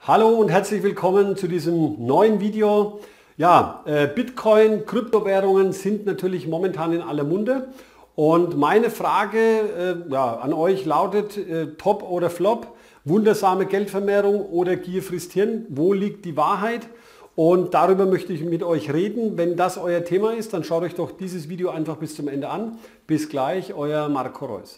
Hallo und herzlich willkommen zu diesem neuen Video. Ja, Bitcoin, Kryptowährungen sind natürlich momentan in aller Munde. Und meine Frage an euch lautet, Top oder Flop, wundersame Geldvermehrung oder Gier frisst Hirn? Wo liegt die Wahrheit? Und darüber möchte ich mit euch reden. Wenn das euer Thema ist, dann schaut euch doch dieses Video einfach bis zum Ende an. Bis gleich, euer Marco Reus.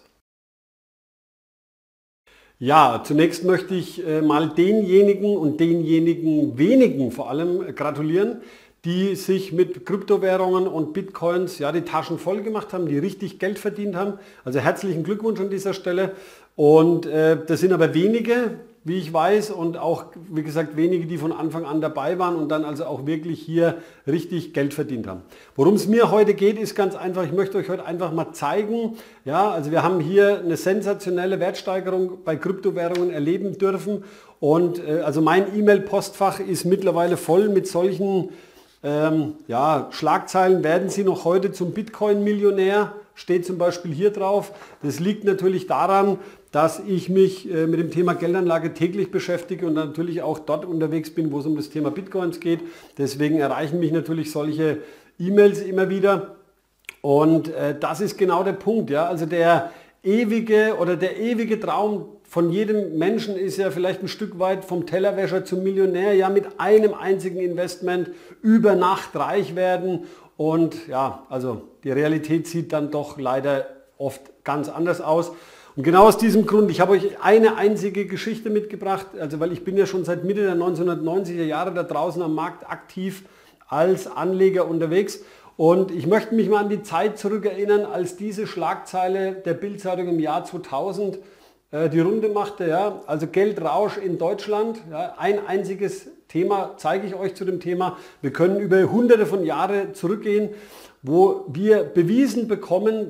Ja, zunächst möchte ich mal denjenigen und denjenigen wenigen vor allem gratulieren, die sich mit Kryptowährungen und Bitcoins die Taschen voll gemacht haben, die richtig Geld verdient haben. Also herzlichen Glückwunsch an dieser Stelle. Und das sind aber wenige, wie ich weiß, und auch, wie gesagt, wenige, die von Anfang an dabei waren und dann also auch wirklich hier richtig Geld verdient haben. Worum es mir heute geht, ist ganz einfach, ich möchte euch heute einfach mal zeigen, also wir haben hier eine sensationelle Wertsteigerung bei Kryptowährungen erleben dürfen und also mein E-Mail-Postfach ist mittlerweile voll mit solchen Schlagzeilen: werden Sie noch heute zum Bitcoin-Millionär? Steht zum Beispiel hier drauf. Das liegt natürlich daran, dass ich mich mit dem Thema Geldanlage täglich beschäftige und natürlich auch dort unterwegs bin, wo es um das Thema Bitcoins geht. Deswegen erreichen mich natürlich solche E-Mails immer wieder. Und das ist genau der Punkt. Ja? Also der ewige Traum von jedem Menschen ist ja vielleicht ein Stück weit vom Tellerwäscher zum Millionär, mit einem einzigen Investment über Nacht reich werden. Und also die Realität sieht dann doch leider oft ganz anders aus. Und genau aus diesem Grund, ich habe euch eine einzige Geschichte mitgebracht, also weil ich bin ja schon seit Mitte der 1990er Jahre da draußen am Markt aktiv als Anleger unterwegs. Und ich möchte mich mal an die Zeit zurückerinnern, als diese Schlagzeile der Bild-Zeitung im Jahr 2000 die Runde machte, also Geldrausch in Deutschland, ein einziges Thema zeige ich euch zu dem Thema. Wir können über hunderte von Jahren zurückgehen, wo wir bewiesen bekommen,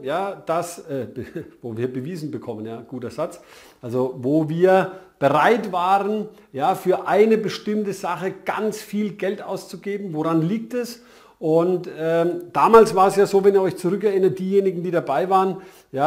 guter Satz, also wo wir bereit waren, für eine bestimmte Sache ganz viel Geld auszugeben. Woran liegt es? Und damals war es ja so, wenn ihr euch zurückerinnert, diejenigen, die dabei waren,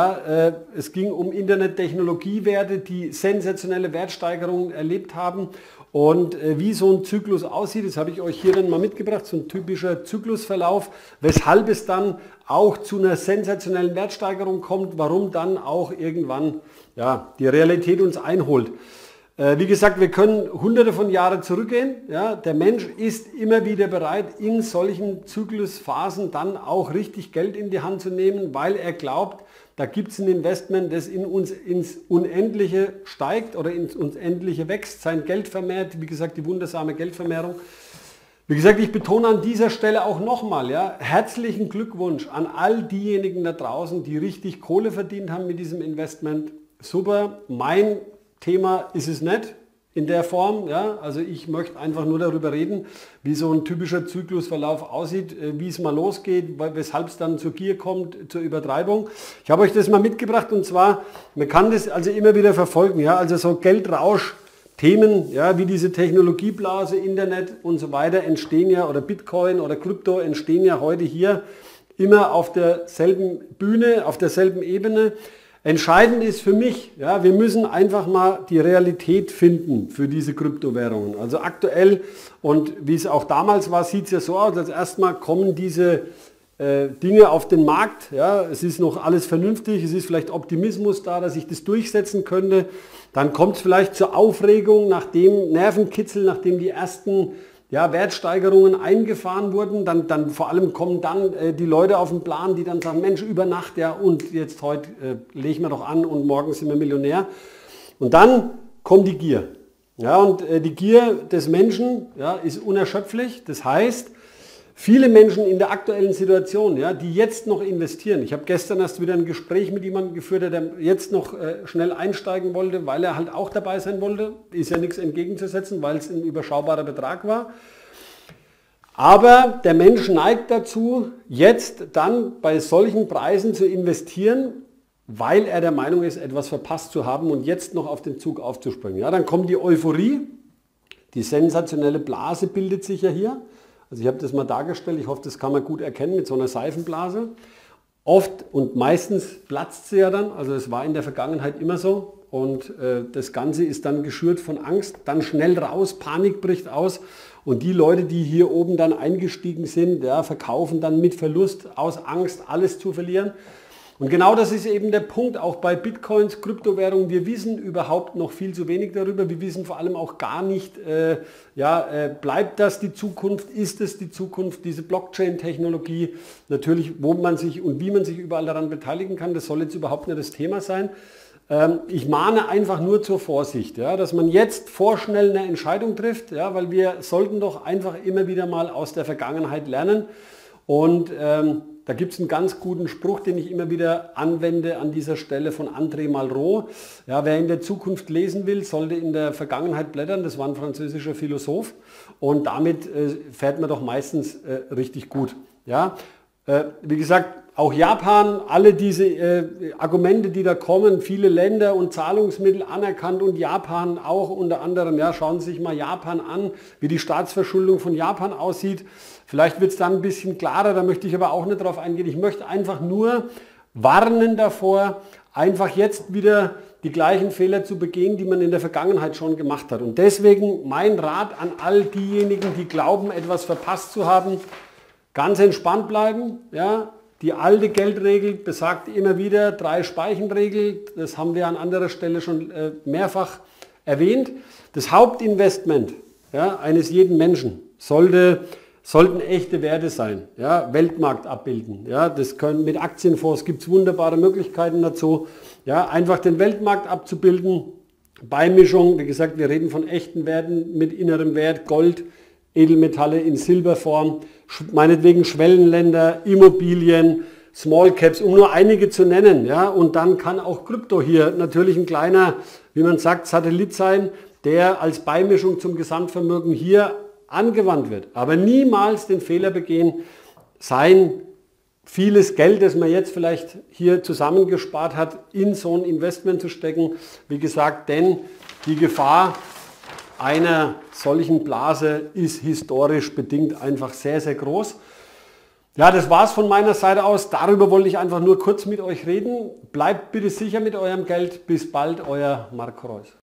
es ging um Internettechnologiewerte, die sensationelle Wertsteigerungen erlebt haben. Und wie so ein Zyklus aussieht, das habe ich euch hier dann mal mitgebracht, so ein typischer Zyklusverlauf, weshalb es dann auch zu einer sensationellen Wertsteigerung kommt, warum dann auch irgendwann die Realität uns einholt. Wie gesagt, wir können hunderte von Jahren zurückgehen. Der Mensch ist immer wieder bereit, in solchen Zyklusphasen dann auch richtig Geld in die Hand zu nehmen, weil er glaubt, da gibt es ein Investment, das in uns ins Unendliche steigt oder ins Unendliche wächst, sein Geld vermehrt, wie gesagt, die wundersame Geldvermehrung. Wie gesagt, ich betone an dieser Stelle auch nochmal, herzlichen Glückwunsch an all diejenigen da draußen, die richtig Kohle verdient haben mit diesem Investment. Super, mein Thema ist es nicht in der Form, also ich möchte einfach nur darüber reden, wie so ein typischer Zyklusverlauf aussieht, wie es mal losgeht, weshalb es dann zur Gier kommt, zur Übertreibung. Ich habe euch das mal mitgebracht und zwar, man kann das also immer wieder verfolgen, also so Geldrausch-Themen, wie diese Technologieblase, Internet und so weiter entstehen oder Bitcoin oder Krypto entstehen ja heute hier immer auf derselben Bühne, auf derselben Ebene. Entscheidend ist für mich, wir müssen einfach mal die Realität finden für diese Kryptowährungen. Also aktuell und wie es auch damals war, sieht es ja so aus, als erstmal kommen diese Dinge auf den Markt. Es ist noch alles vernünftig, es ist vielleicht Optimismus da, dass sich das durchsetzen könnte. Dann kommt es vielleicht zur Aufregung, nach dem Nervenkitzel, nachdem die ersten Wertsteigerungen eingefahren wurden, dann vor allem kommen dann die Leute auf den Plan, die dann sagen, Mensch, über Nacht, und jetzt heute legen wir doch an und morgen sind wir Millionär. Und dann kommt die Gier. Und die Gier des Menschen ist unerschöpflich. Das heißt, viele Menschen in der aktuellen Situation, die jetzt noch investieren. Ich habe gestern erst wieder ein Gespräch mit jemandem geführt, der jetzt noch schnell einsteigen wollte, weil er halt auch dabei sein wollte. Ist ja nichts entgegenzusetzen, weil es ein überschaubarer Betrag war. Aber der Mensch neigt dazu, jetzt dann bei solchen Preisen zu investieren, weil er der Meinung ist, etwas verpasst zu haben und jetzt noch auf den Zug aufzuspringen. Dann kommt die Euphorie, die sensationelle Blase bildet sich ja hier. Also ich habe das mal dargestellt, ich hoffe, das kann man gut erkennen mit so einer Seifenblase. Oft und meistens platzt sie ja dann, also es war in der Vergangenheit immer so. und das Ganze ist dann geschürt von Angst, dann schnell raus, Panik bricht aus und die Leute, die hier oben dann eingestiegen sind, ja, verkaufen dann mit Verlust aus Angst, alles zu verlieren. Und genau das ist eben der Punkt, auch bei Bitcoins, Kryptowährungen. Wir wissen überhaupt noch viel zu wenig darüber. Wir wissen vor allem auch gar nicht, bleibt das die Zukunft, ist es die Zukunft, diese Blockchain-Technologie. Natürlich, wo man sich und wie man sich überall daran beteiligen kann, das soll jetzt überhaupt nicht das Thema sein. Ich mahne einfach nur zur Vorsicht, ja, dass man jetzt vorschnell eine Entscheidung trifft, ja, weil wir sollten doch einfach immer wieder mal aus der Vergangenheit lernen. Und da gibt es einen ganz guten Spruch, den ich immer wieder anwende an dieser Stelle von André Malraux. Ja, wer in der Zukunft lesen will, sollte in der Vergangenheit blättern. Das war ein französischer Philosoph. Und damit fährt man doch meistens richtig gut. Ja, wie gesagt, auch Japan, alle diese Argumente, die da kommen, viele Länder und Zahlungsmittel anerkannt und Japan auch unter anderem. Ja, schauen Sie sich mal Japan an, wie die Staatsverschuldung von Japan aussieht. Vielleicht wird es dann ein bisschen klarer, da möchte ich aber auch nicht drauf eingehen. Ich möchte einfach nur warnen davor, einfach jetzt wieder die gleichen Fehler zu begehen, die man in der Vergangenheit schon gemacht hat. Und deswegen mein Rat an all diejenigen, die glauben, etwas verpasst zu haben, ganz entspannt bleiben. Ja? Die alte Geldregel besagt immer wieder 3-Speichen-Regel. Das haben wir an anderer Stelle schon mehrfach erwähnt. Das Hauptinvestment, ja, eines jeden Menschen sollten echte Werte sein, ja, Weltmarkt abbilden. Ja, das können mit Aktienfonds, gibt es wunderbare Möglichkeiten dazu. Ja, einfach den Weltmarkt abzubilden. Beimischung, wie gesagt, wir reden von echten Werten mit innerem Wert, Gold, Edelmetalle in Silberform, meinetwegen Schwellenländer, Immobilien, Small Caps, um nur einige zu nennen. Ja, und dann kann auch Krypto hier natürlich ein kleiner, wie man sagt, Satellit sein, der als Beimischung zum Gesamtvermögen hier angewandt wird. Aber niemals den Fehler begehen, sein vieles Geld, das man jetzt vielleicht hier zusammengespart hat, in so ein Investment zu stecken. Wie gesagt, denn die Gefahr einer solchen Blase ist historisch bedingt einfach sehr, sehr groß. Ja, das war's von meiner Seite aus. Darüber wollte ich einfach nur kurz mit euch reden. Bleibt bitte sicher mit eurem Geld. Bis bald, euer Marc Reuss.